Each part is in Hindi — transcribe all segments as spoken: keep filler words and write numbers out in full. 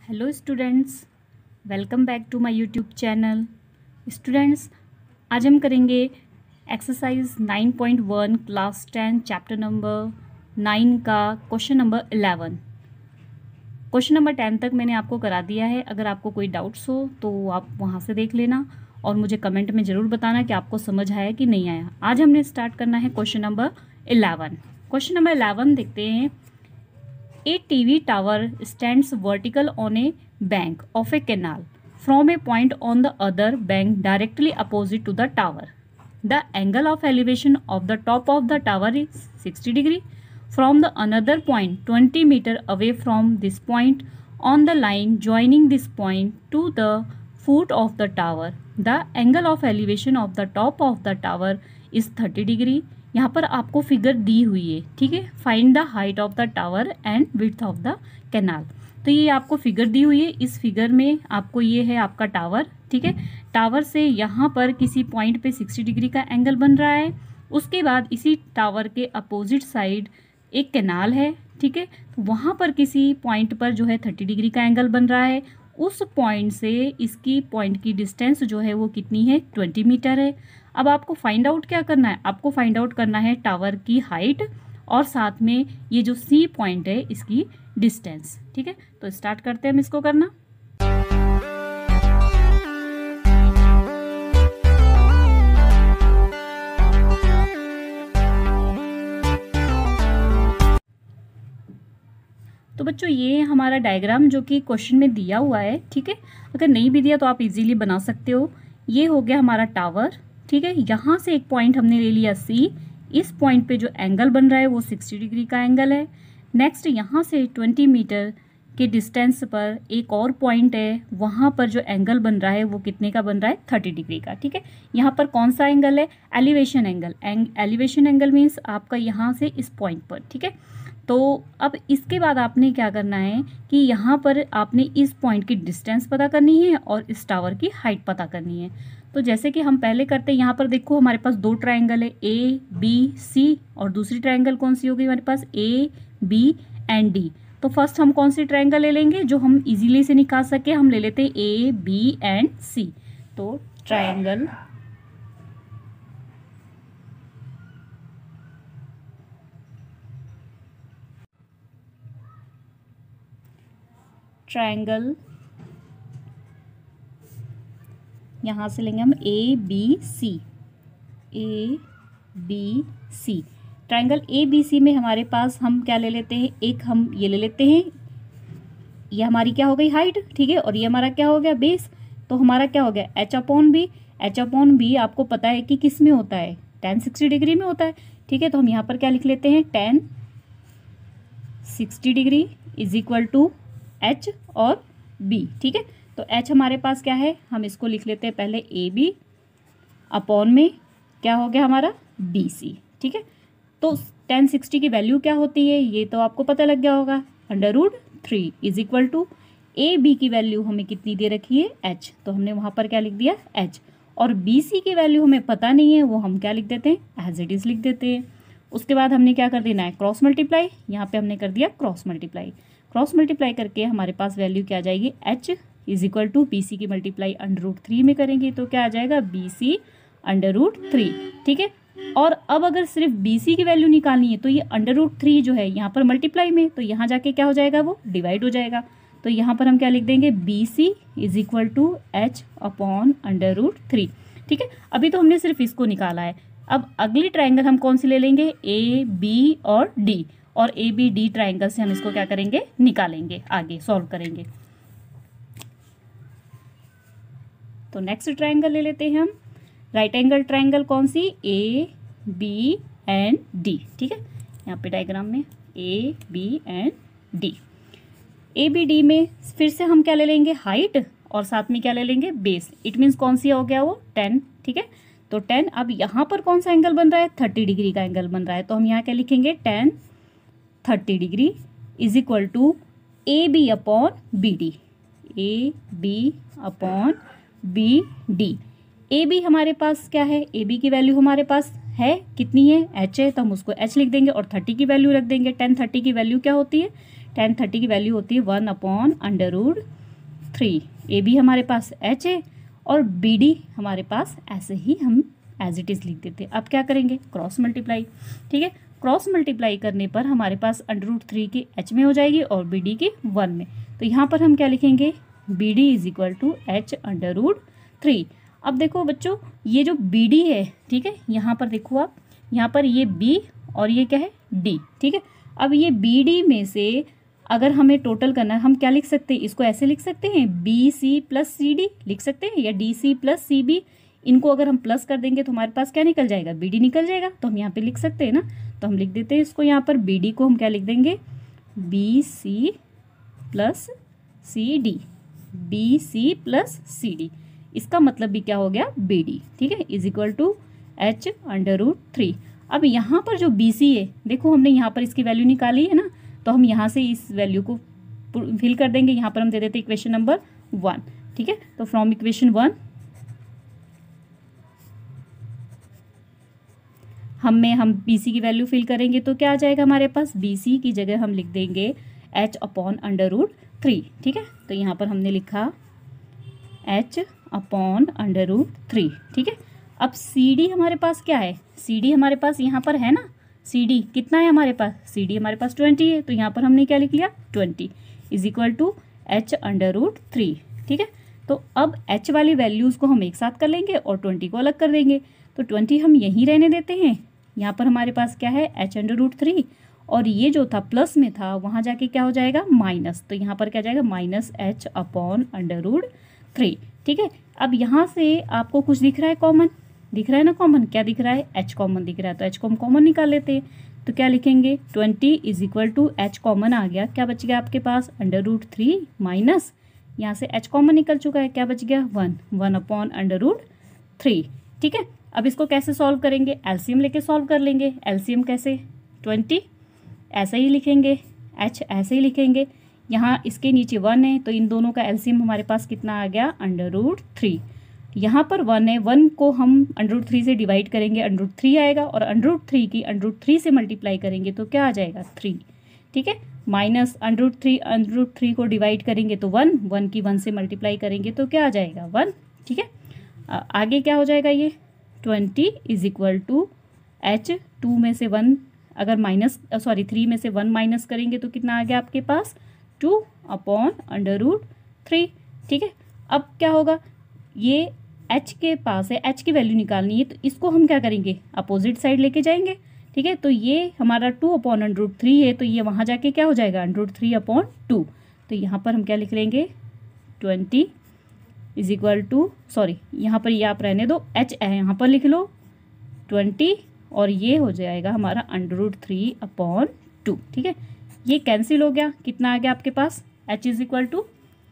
Hello students, welcome back to my YouTube channel. Students, आज हम करेंगे exercise nine point one class ten chapter number nine का question number eleven. Question number ten तक मैंने आपको करा दिया है। अगर आपको कोई डाउट्स हो तो आप वहाँ से देख लेना और मुझे कमेंट में ज़रूर बताना कि आपको समझ आया कि नहीं आया। आज हमने स्टार्ट करना है question number eleven. Question number eleven देखते हैं। A T V tower stands vertical on a bank of a canal from a point on the other bank directly opposite to the tower. The angle of elevation of the top of the tower is sixty degree. From the another point twenty meter away from this point on the line joining this point to the foot of the tower, the angle of elevation of the top of the tower is thirty degree. यहाँ पर आपको फिगर दी हुई है, ठीक है। Find the height of the tower and width of the canal. तो ये आपको फिगर दी हुई है। इस फिगर में आपको ये है आपका टावर, ठीक है। टावर से यहाँ पर किसी पॉइंट पे साठ डिग्री का एंगल बन रहा है। उसके बाद इसी टावर के अपोजिट साइड एक कैनाल है, ठीक है। तो वहाँ पर किसी पॉइंट पर जो है तीस डिग्री का एंगल बन रहा है। उस पॉइंट से इसकी पॉइंट की डिस्टेंस जो है वो कितनी है, बीस मीटर है। अब आपको फाइंड आउट क्या करना है, आपको फाइंड आउट करना है टावर की हाइट और साथ में ये जो सी पॉइंट है इसकी डिस्टेंस, ठीक है। तो स्टार्ट करते हैं हम इसको करना। तो बच्चों, ये हमारा डायग्राम जो कि क्वेश्चन में दिया हुआ है, ठीक है। अगर नहीं भी दिया तो आप इजीली बना सकते हो। ये हो गया हमारा टावर, ठीक है। यहाँ से एक पॉइंट हमने ले लिया सी। इस पॉइंट पे जो एंगल बन रहा है वो साठ डिग्री का एंगल है। नेक्स्ट यहाँ से बीस मीटर के डिस्टेंस पर एक और पॉइंट है, वहाँ पर जो एंगल बन रहा है वो कितने का बन रहा है, तीस डिग्री का, ठीक है। यहाँ पर कौन सा एंगल है, elevation angle. Elevation angle means आपका यहाँ से इस पॉइंट पर, ठीक है। तो अब इसके बाद आपने क्या करना है कि यहाँ पर आपने इस पॉइंट की डिस्टेंस पता करनी है और इस टावर की हाइट पता करनी है। तो जैसे कि हम पहले करते हैं, यहाँ पर देखो हमारे पास दो ट्रायंगल है, ए बी सी, और दूसरी ट्रायंगल कौन सी होगी हमारे पास, ए बी एंड डी। तो फर्स्ट हम कौन सी ट्रायंगल ले लेंगे जो हम इजीली से निकाल सके, हम ले लेते हैं ए बी एंड सी। तो ट्रायंगल ट्रायंगल यहाँ से लेंगे हम A B C, A B C. Triangle A B C में हमारे पास हम क्या ले लेते हैं, एक हम ये ले लेते हैं, ये हमारी क्या हो गई हाइट, ठीक है। और ये हमारा क्या हो गया, बेस। तो हमारा क्या हो गया, H upon B. H upon B आपको पता है कि किस में होता है, टेन सिक्सटी डिग्री में होता है, ठीक है। तो हम यहाँ पर क्या लिख लेते हैं, tan sixty degree is equal to H और बी, ठीक है। तो एच हमारे पास क्या है, हम इसको लिख लेते हैं पहले ए बी अपॉन में क्या हो गया हमारा बी सी, ठीक है। तो टेन सिक्सटी की वैल्यू क्या होती है ये तो आपको पता लग गया होगा, under root three is equal to A B की वैल्यू हमें कितनी दे रखी है, एच। तो हमने वहाँ पर क्या लिख दिया, एच। और बी सी की वैल्यू हमें पता नहीं है, वो हम क्या लिख देते हैं, एज इट इज लिख देते हैं। उसके बाद हमने क्या कर देना है, क्रॉस मल्टीप्लाई। यहाँ पे हमने कर दिया क्रॉस मल्टीप्लाई। क्रॉस मल्टीप्लाई करके हमारे पास वैल्यू क्या आ जाएगी, H is equal to B C की मल्टीप्लाई अंडर रूट थ्री में करेंगे तो क्या आ जाएगा, B C under root three, ठीक है। और अब अगर सिर्फ बी सी की वैल्यू निकालनी है तो ये अंडर रूट थ्री जो है यहाँ पर मल्टीप्लाई में, तो यहाँ जाके क्या हो जाएगा, वो डिवाइड हो जाएगा। तो यहाँ पर हम क्या लिख देंगे, B C is equal to H upon under root three, ठीक है। अभी तो हमने सिर्फ इसको निकाला है। अब अगली ट्रायंगल हम कौन सी ले लेंगे, ए बी और डी। और ए बी डी ट्रायंगल से हम इसको क्या करेंगे, निकालेंगे, आगे सॉल्व करेंगे। तो नेक्स्ट ट्रायंगल ले लेते हैं हम, राइट एंगल ट्रायंगल कौन सी, ए बी एंड डी, ठीक है। यहाँ पे डायग्राम में A B and D. A B D में फिर से हम क्या ले लेंगे, हाइट, और साथ में क्या ले लेंगे, बेस। इट मीन्स कौन सी हो गया वो, टेन, ठीक है। तो टेन, अब यहाँ पर कौन सा एंगल बन रहा है, थर्टी डिग्री का एंगल बन रहा है। तो हम यहाँ क्या लिखेंगे, tan thirty degree is equal to A B upon B D, A B upon B D. A B हमारे पास क्या है, ए बी की वैल्यू हमारे पास है कितनी है, एच है, तो हम उसको एच लिख देंगे और थर्टी की वैल्यू रख देंगे। टेन थर्टी की वैल्यू क्या होती है, टेन थर्टी की वैल्यू होती है one upon under root three. A B हमारे पास एच है और बी डी हमारे पास ऐसे ही हम एज इट इज़ लिख देते हैं। अब क्या करेंगे, क्रॉस मल्टीप्लाई। ठीक है, क्रॉस मल्टीप्लाई करने पर हमारे पास अंडर रूट थ्री की एच में हो जाएगी और बी डी की वन में। तो यहाँ पर हम क्या लिखेंगे, B D is equal to H under root three. अब देखो बच्चों, ये जो बी डी है, ठीक है, यहाँ पर देखो आप, यहाँ पर ये बी और ये क्या है, डी। ठीक है, अब ये बी डी में से अगर हमें टोटल करना है, हम क्या लिख सकते हैं, इसको ऐसे लिख सकते हैं, B C plus C D लिख सकते हैं, या D C plus C B. इनको अगर हम प्लस कर देंगे तो हमारे पास क्या निकल जाएगा, बी डी निकल जाएगा। तो हम यहाँ पे लिख सकते हैं ना, तो हम लिख देते हैं इसको, यहाँ पर बी डी को हम क्या लिख देंगे, B C plus C D, B C plus C D. इसका मतलब भी क्या हो गया, बी डी। ठीक है, is equal to H under root three. अब यहाँ पर जो बी सी है, देखो हमने यहाँ पर इसकी वैल्यू निकाली है ना, तो हम यहाँ से इस वैल्यू को फिल कर देंगे। यहाँ पर हम दे देते हैं इक्वेशन नंबर वन। ठीक है, तो फ्रॉम इक्वेशन वन हम में हम बी सी की वैल्यू फिल करेंगे तो क्या आ जाएगा हमारे पास, बी सी की जगह हम लिख देंगे H upon under root three. ठीक है, तो यहाँ पर हमने लिखा H upon under root three. ठीक है, अब सी डी हमारे पास क्या है, सी डी हमारे पास यहाँ पर है ना, सी डी कितना है हमारे पास, सी डी हमारे पास ट्वेंटी है। तो यहाँ पर हमने क्या लिख लिया, twenty is equal to H under root three. ठीक है, तो अब एच वाली वैल्यूज़ को हम एक साथ कर लेंगे और ट्वेंटी को अलग कर देंगे। तो ट्वेंटी हम यहीं रहने देते हैं। यहाँ पर हमारे पास क्या है, एच अंडर रूट थ्री, और ये जो था प्लस में था वहाँ जाके क्या हो जाएगा, माइनस। तो यहाँ पर क्या जाएगा, minus H upon under root three. ठीक है, अब यहाँ से आपको कुछ दिख रहा है कॉमन, दिख रहा है ना कॉमन, क्या दिख रहा है, एच कॉमन दिख रहा है। तो एच को हम कॉमन निकाल लेते हैं। तो क्या लिखेंगे, twenty is equal to H common आ गया, क्या बच गया आपके पास, अंडर रूट थ्री माइनस, यहाँ से एच कॉमन निकल चुका है, क्या बच गया, one, one upon under root three. ठीक है, अब इसको कैसे सॉल्व करेंगे, एलसीएम लेके सॉल्व कर लेंगे। एलसीएम कैसे, ट्वेंटी ऐसे ही लिखेंगे, एच ऐसे ही लिखेंगे, यहाँ इसके नीचे वन है तो इन दोनों का एलसीएम हमारे पास कितना आ गया, अंडर रूट थ्री। यहाँ पर वन है, वन को हम अंडर रूट थ्री से डिवाइड करेंगे, अंडर रूट थ्री आएगा, और अंडर रूट थ्री की अंडर रूट थ्री से मल्टीप्लाई करेंगे तो क्या आ जाएगा, थ्री। ठीक है, minus under root three, under root three को डिवाइड करेंगे तो वन, वन की वन से मल्टीप्लाई करेंगे तो क्या आ जाएगा, वन। ठीक है, आगे क्या हो जाएगा, ये twenty is equal to H, two में से वन अगर माइनस सॉरी थ्री में से वन माइनस करेंगे तो कितना आ गया आपके पास, two upon under root three. ठीक है, अब क्या होगा, ये h के पास है, h की वैल्यू निकालनी है, तो इसको हम क्या करेंगे, अपोजिट साइड लेके जाएंगे। ठीक है, तो ये हमारा two upon under root three है, तो ये वहाँ जाके क्या हो जाएगा, under root three upon two. तो यहाँ पर हम क्या लिख लेंगे, twenty is equal to, sorry यहाँ पर ये आप रहने दो, h है यहाँ पर लिख लो ट्वेंटी, और ये हो जाएगा हमारा under root three upon two. ठीक है, ये कैंसिल हो गया, कितना आ गया आपके पास, h इज इक्वल टू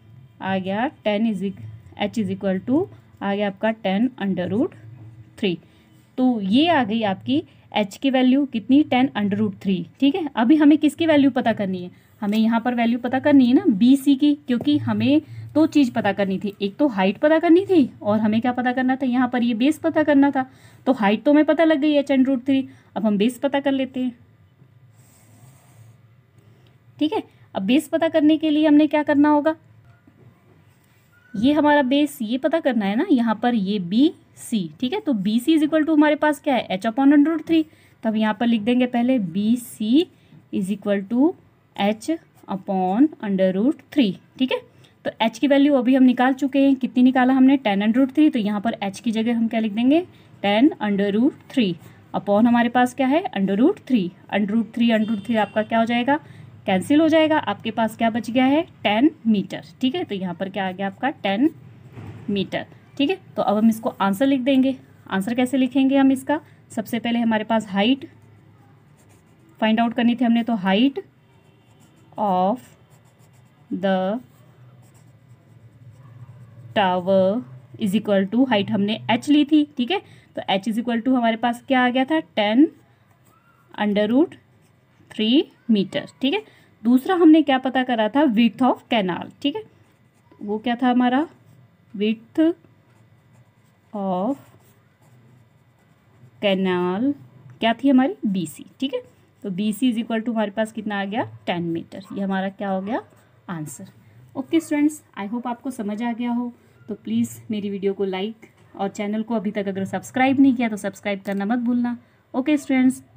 आ गया ten is H is equal to आ गया आपका टेन अंडर रूट थ्री। तो ये आ गई आपकी h की वैल्यू कितनी, टेन अंडर रूट थ्री। ठीक है, अभी हमें किसकी वैल्यू पता करनी है, हमें यहाँ पर वैल्यू पता करनी है ना बी सी की, क्योंकि हमें दो चीज़ पता करनी थी, एक तो हाइट पता करनी थी और हमें क्या पता करना था, यहाँ पर ये बेस पता करना था। तो हाइट तो हमें पता लग गई एच अंडर रूट थ्री, अब हम बेस पता कर लेते हैं। ठीक है, अब बेस पता करने के लिए हमने क्या करना होगा, ये हमारा बेस ये पता करना है ना, यहाँ पर ये बी सी। ठीक है, तो B C is equal to हमारे पास क्या है, H upon under root three. तो अब यहाँ पर लिख देंगे पहले B C is equal to H upon under root three. ठीक है, तो एच की वैल्यू अभी हम निकाल चुके हैं, कितनी निकाला हमने, टेन अंडर रूट थ्री। तो यहाँ पर एच की जगह हम क्या लिख देंगे, ten under root three upon हमारे पास क्या है, under root three. Under root three under root three आपका क्या हो जाएगा, कैंसिल हो जाएगा, आपके पास क्या बच गया है, टेन मीटर। ठीक है, तो यहाँ पर क्या आ गया आपका, टेन मीटर। ठीक है, तो अब हम इसको आंसर लिख देंगे। आंसर कैसे लिखेंगे हम इसका, सबसे पहले हमारे पास हाइट फाइंड आउट करनी थी हमने, तो height of the tower is equal to, height हमने h ली थी। ठीक है, तो h इज इक्वल टू हमारे पास क्या आ गया था, ten under root three metre. ठीक है, दूसरा हमने क्या पता करा था, विड्थ ऑफ कैनाल। ठीक है, वो क्या था हमारा, विड्थ ऑफ कैनाल क्या थी हमारी, बी सी। ठीक है, तो B C is equal to हमारे पास कितना आ गया टेन मीटर। ये हमारा क्या हो गया answer. Okay students, I hope आपको समझ आ गया हो। तो प्लीज़ मेरी वीडियो को लाइक और चैनल को अभी तक अगर सब्सक्राइब नहीं किया तो सब्सक्राइब करना मत भूलना। Okay students,